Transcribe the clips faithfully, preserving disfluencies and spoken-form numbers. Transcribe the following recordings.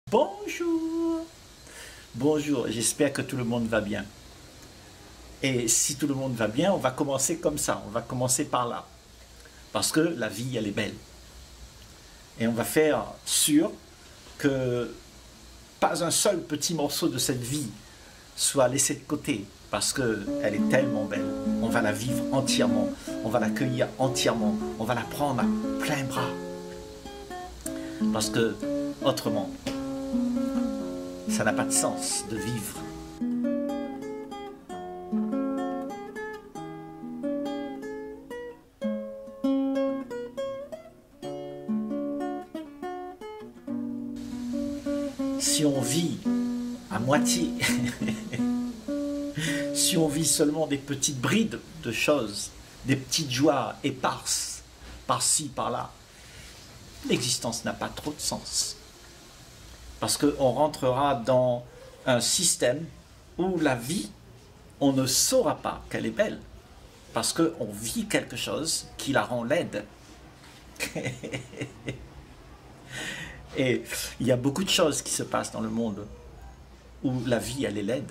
Bonjour, bonjour, j'espère que tout le monde va bien. Et si tout le monde va bien, on va commencer comme ça, on va commencer par là. Parce que la vie, elle est belle. Et on va faire sûr que pas un seul petit morceau de cette vie soit laissé de côté. Parce qu'elle est tellement belle. On va la vivre entièrement, on va l'accueillir entièrement, on va la prendre à plein bras. Parce que, autrement, ça n'a pas de sens de vivre. Si on vit à moitié, si on vit seulement des petites brides de choses, des petites joies éparses, par-ci, par-là, l'existence n'a pas trop de sens. Parce qu'on rentrera dans un système où la vie, on ne saura pas qu'elle est belle. Parce qu'on vit quelque chose qui la rend laide. Et il y a beaucoup de choses qui se passent dans le monde où la vie, elle est laide.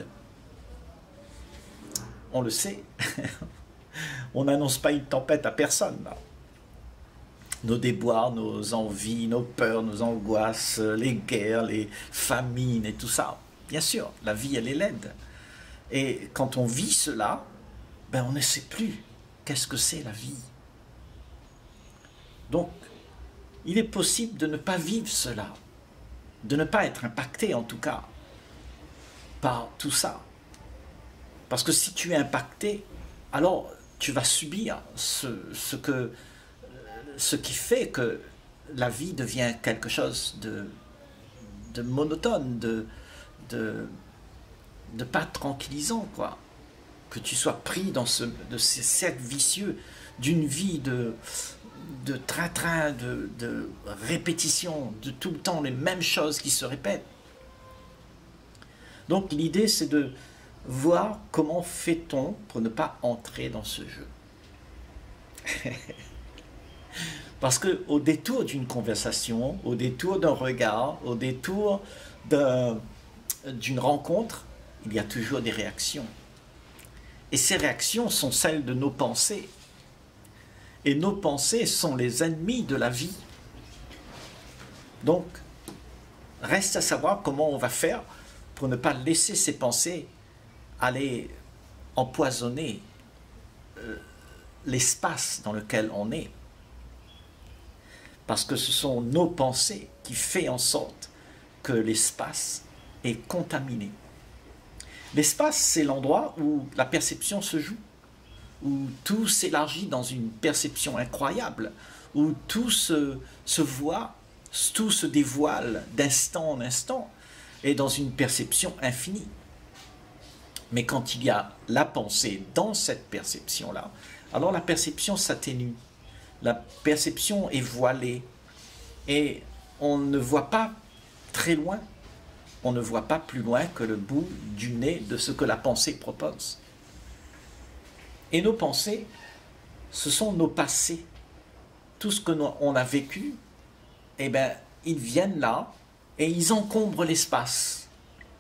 On le sait. On n'annonce pas une tempête à personne, là. Nos déboires, nos envies, nos peurs, nos angoisses, les guerres, les famines et tout ça. Bien sûr, la vie, elle est laide. Et quand on vit cela, ben on ne sait plus qu'est-ce que c'est la vie. Donc, il est possible de ne pas vivre cela, de ne pas être impacté en tout cas par tout ça. Parce que si tu es impacté, alors tu vas subir ce, ce que... ce qui fait que la vie devient quelque chose de, de monotone, de, de, de pas tranquillisant, quoi. Que tu sois pris dans ce, de ces cercles vicieux d'une vie de, de train-train, de, de répétition, de tout le temps les mêmes choses qui se répètent. Donc l'idée, c'est de voir comment fait-on pour ne pas entrer dans ce jeu. Parce qu'au détour d'une conversation, au détour d'un regard, au détour d'une rencontre, il y a toujours des réactions. Et ces réactions sont celles de nos pensées. Et nos pensées sont les ennemis de la vie. Donc, reste à savoir comment on va faire pour ne pas laisser ces pensées aller empoisonner euh, l'espace dans lequel on est. Parce que ce sont nos pensées qui font en sorte que l'espace est contaminé. L'espace, c'est l'endroit où la perception se joue, où tout s'élargit dans une perception incroyable, où tout se, se voit, tout se dévoile d'instant en instant, et dans une perception infinie. Mais quand il y a la pensée dans cette perception-là, alors la perception s'atténue. La perception est voilée et on ne voit pas très loin, on ne voit pas plus loin que le bout du nez de ce que la pensée propose. Et nos pensées, ce sont nos passés. Tout ce qu'on a vécu, eh bien, ils viennent là et ils encombrent l'espace.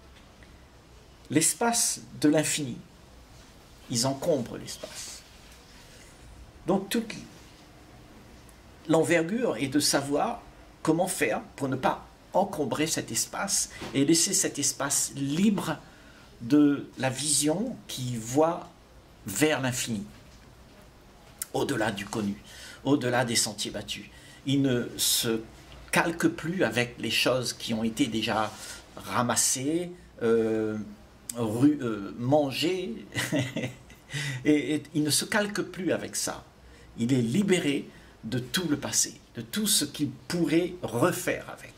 L'espace de l'infini. Ils encombrent l'espace. Donc, toute l'envergure est de savoir comment faire pour ne pas encombrer cet espace et laisser cet espace libre de la vision qui voit vers l'infini, au-delà du connu, au-delà des sentiers battus. Il ne se calque plus avec les choses qui ont été déjà ramassées, euh, ru, euh, mangées, et, et il ne se calque plus avec ça. Il est libéré de tout le passé, de tout ce qu'il pourrait refaire avec.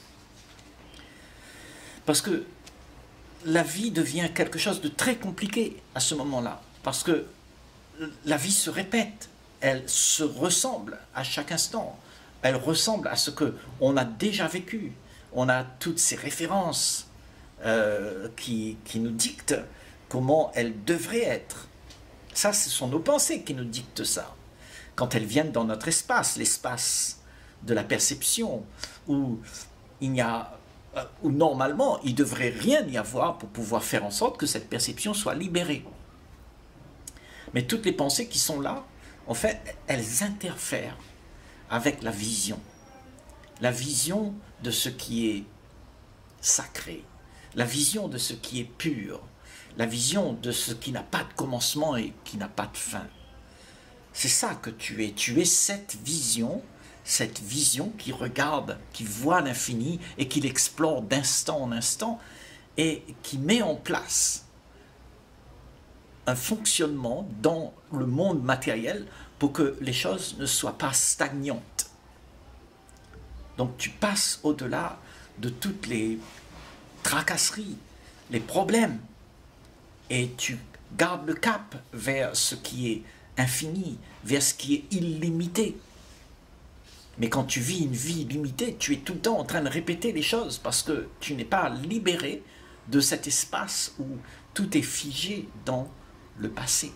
Parce que la vie devient quelque chose de très compliqué à ce moment-là, parce que la vie se répète, elle se ressemble à chaque instant, elle ressemble à ce qu'on a déjà vécu, on a toutes ces références euh, qui, qui nous dictent comment elle devrait être. Ça, ce sont nos pensées qui nous dictent ça. Quand elles viennent dans notre espace, l'espace de la perception, où il n'y a euh, où normalement il ne devrait rien y avoir pour pouvoir faire en sorte que cette perception soit libérée. Mais toutes les pensées qui sont là, en fait, elles interfèrent avec la vision. La vision de ce qui est sacré, la vision de ce qui est pur, la vision de ce qui n'a pas de commencement et qui n'a pas de fin. C'est ça que tu es. Tu es cette vision, cette vision qui regarde, qui voit l'infini et qui l'explore d'instant en instant et qui met en place un fonctionnement dans le monde matériel pour que les choses ne soient pas stagnantes. Donc tu passes au-delà de toutes les tracasseries, les problèmes, et tu gardes le cap vers ce qui est infini, vers ce qui est illimité. Mais quand tu vis une vie limitée, tu es tout le temps en train de répéter les choses parce que tu n'es pas libéré de cet espace où tout est figé dans le passé.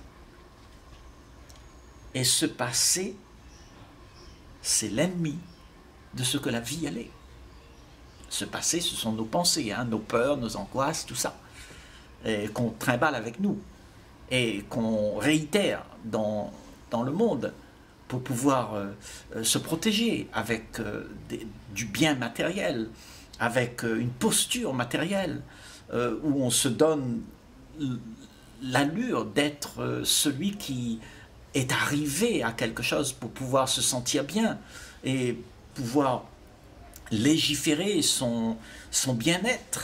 Et ce passé, c'est l'ennemi de ce que la vie elle est. Ce passé, ce sont nos pensées, hein, nos peurs, nos angoisses, tout ça, qu'on trimballe avec nous et qu'on réitère dans, dans le monde pour pouvoir euh, se protéger avec euh, des, du bien matériel, avec euh, une posture matérielle euh, où on se donne l'allure d'être euh, celui qui est arrivé à quelque chose pour pouvoir se sentir bien et pouvoir légiférer son, son bien-être.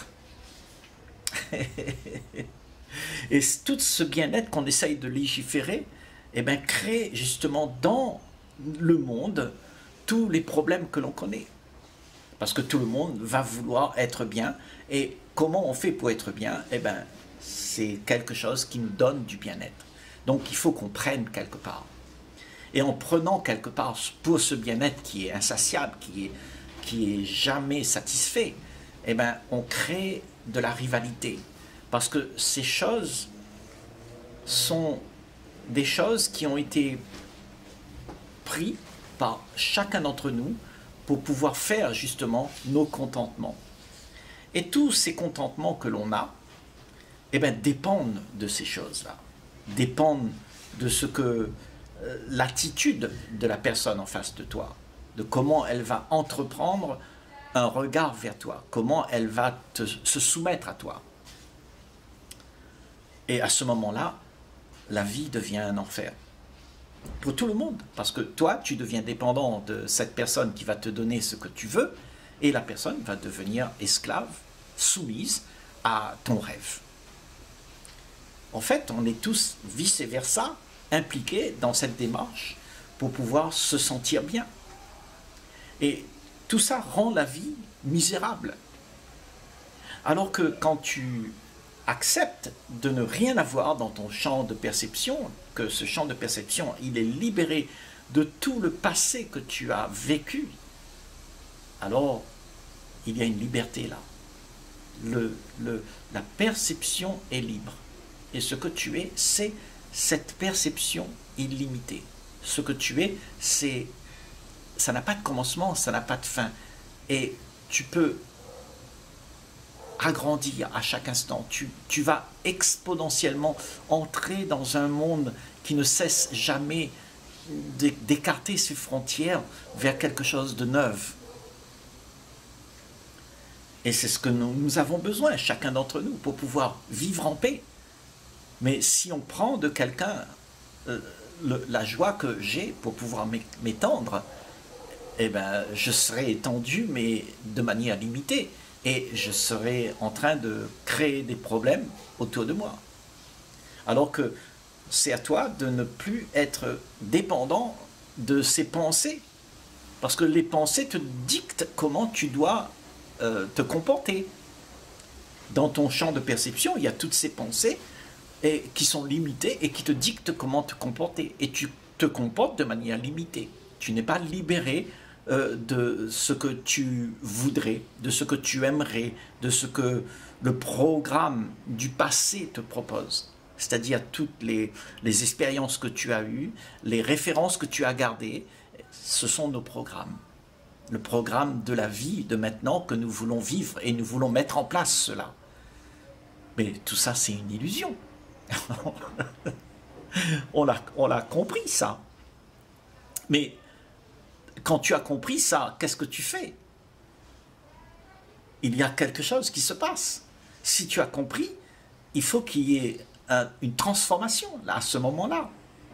Et tout ce bien-être qu'on essaye de légiférer, eh bien, crée justement dans le monde tous les problèmes que l'on connaît. Parce que tout le monde va vouloir être bien. Et comment on fait pour être bien? Eh bien, c'est quelque chose qui nous donne du bien-être. Donc, il faut qu'on prenne quelque part. Et en prenant quelque part pour ce bien-être qui est insatiable, qui est, qui est jamais satisfait, eh bien, on crée de la rivalité. Parce que ces choses sont des choses qui ont été prises par chacun d'entre nous pour pouvoir faire justement nos contentements. Et tous ces contentements que l'on a, eh bien, dépendent de ces choses-là, dépendent de ce que euh, l'attitude de la personne en face de toi, de comment elle va entreprendre un regard vers toi, comment elle va te, se soumettre à toi. Et à ce moment-là, la vie devient un enfer. Pour tout le monde. Parce que toi, tu deviens dépendant de cette personne qui va te donner ce que tu veux, et la personne va devenir esclave, soumise à ton rêve. En fait, on est tous vice-versa impliqués dans cette démarche pour pouvoir se sentir bien. Et tout ça rend la vie misérable. Alors que quand tu accepte de ne rien avoir dans ton champ de perception, que ce champ de perception, il est libéré de tout le passé que tu as vécu, alors il y a une liberté là. Le, le, la perception est libre. Et ce que tu es, c'est cette perception illimitée. Ce que tu es, c'est, ça n'a pas de commencement, ça n'a pas de fin. Et tu peux agrandir à chaque instant. Tu, tu vas exponentiellement entrer dans un monde qui ne cesse jamais d'écarter ses frontières vers quelque chose de neuf. Et c'est ce que nous, nous avons besoin, chacun d'entre nous, pour pouvoir vivre en paix. Mais si on prend de quelqu'un euh, la joie que j'ai pour pouvoir m'étendre, eh ben, je serai étendu, mais de manière limitée. Et je serai en train de créer des problèmes autour de moi. Alors que c'est à toi de ne plus être dépendant de ces pensées. Parce que les pensées te dictent comment tu dois euh, te comporter. Dans ton champ de perception, il y a toutes ces pensées et, qui sont limitées et qui te dictent comment te comporter. Et tu te comportes de manière limitée. Tu n'es pas libéré de ce que tu voudrais, de ce que tu aimerais, de ce que le programme du passé te propose. C'est-à-dire toutes les, les expériences que tu as eues, les références que tu as gardées, ce sont nos programmes. le programme de la vie de maintenant que nous voulons vivre et nous voulons mettre en place cela. Mais tout ça, c'est une illusion. on l'a, on l'a compris, ça. Mais quand tu as compris ça, qu'est-ce que tu fais? Il y a quelque chose qui se passe. Si tu as compris, il faut qu'il y ait un, une transformation là, à ce moment-là.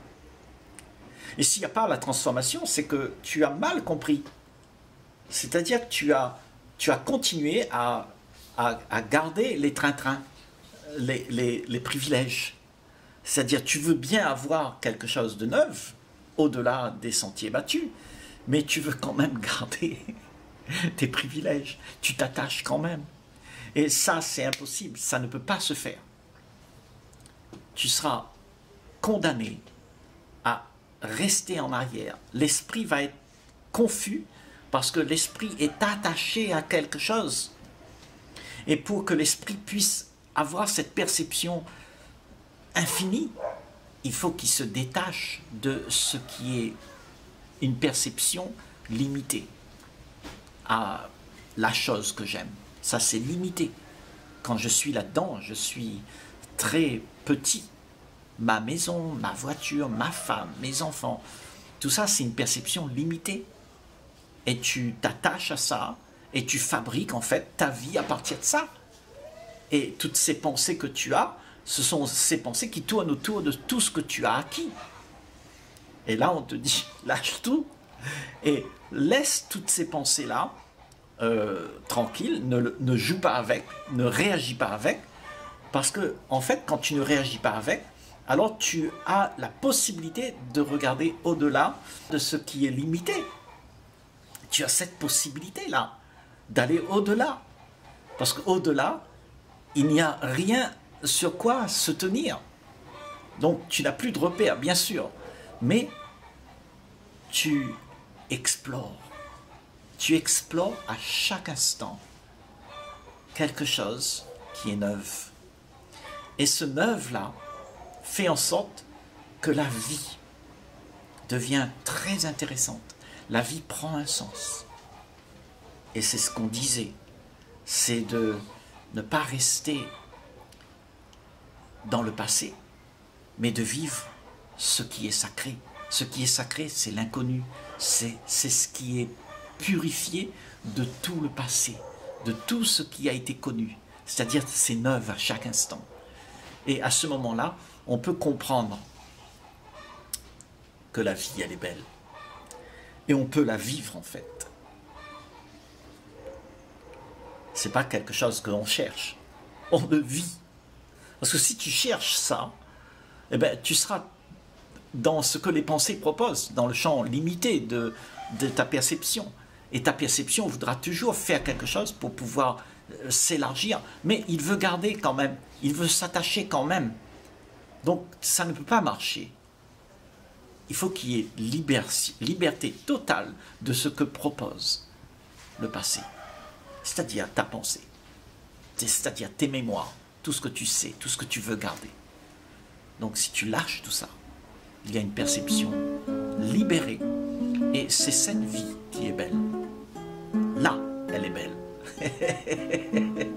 Et s'il n'y a pas la transformation, c'est que tu as mal compris. C'est-à-dire que tu as, tu as continué à, à, à garder les train-train, les, les, les privilèges. C'est-à-dire tu veux bien avoir quelque chose de neuf, au-delà des sentiers battus, mais tu veux quand même garder tes privilèges. Tu t'attaches quand même. Et ça, c'est impossible. Ça ne peut pas se faire. Tu seras condamné à rester en arrière. L'esprit va être confus parce que l'esprit est attaché à quelque chose. Et pour que l'esprit puisse avoir cette perception infinie, il faut qu'il se détache de ce qui est une perception limitée à la chose que j'aime. Ça, c'est limité. Quand je suis là-dedans, je suis très petit. Ma maison, ma voiture, ma femme, mes enfants, tout ça, c'est une perception limitée. Et tu t'attaches à ça et tu fabriques en fait ta vie à partir de ça. Et toutes ces pensées que tu as, ce sont ces pensées qui tournent autour de tout ce que tu as acquis. Et là, on te dit, lâche tout et laisse toutes ces pensées-là euh, tranquilles, ne, ne joue pas avec, ne réagis pas avec, parce que, en fait, quand tu ne réagis pas avec, alors tu as la possibilité de regarder au-delà de ce qui est limité. Tu as cette possibilité-là, d'aller au-delà. Parce qu'au-delà, il n'y a rien sur quoi se tenir. Donc, tu n'as plus de repères, bien sûr. Mais tu explores. Tu explores à chaque instant quelque chose qui est neuf. Et ce neuf-là fait en sorte que la vie devient très intéressante. La vie prend un sens. Et c'est ce qu'on disait. C'est de ne pas rester dans le passé, mais de vivre ce qui est sacré. Ce qui est sacré, c'est l'inconnu. C'est ce qui est purifié de tout le passé, de tout ce qui a été connu. C'est-à-dire c'est neuf à chaque instant. Et à ce moment-là, on peut comprendre que la vie, elle est belle. Et on peut la vivre, en fait. Ce n'est pas quelque chose que l'on cherche. On le vit. Parce que si tu cherches ça, eh ben, tu seras dans ce que les pensées proposent, dans le champ limité de, de ta perception. Et ta perception voudra toujours faire quelque chose pour pouvoir euh, s'élargir. Mais il veut garder quand même. Il veut s'attacher quand même. Donc, ça ne peut pas marcher. Il faut qu'il y ait liberté, liberté totale de ce que propose le passé. C'est-à-dire ta pensée. C'est-à-dire tes mémoires. Tout ce que tu sais, tout ce que tu veux garder. Donc, si tu lâches tout ça, il y a une perception libérée. Et c'est cette vie qui est belle. Là, elle est belle.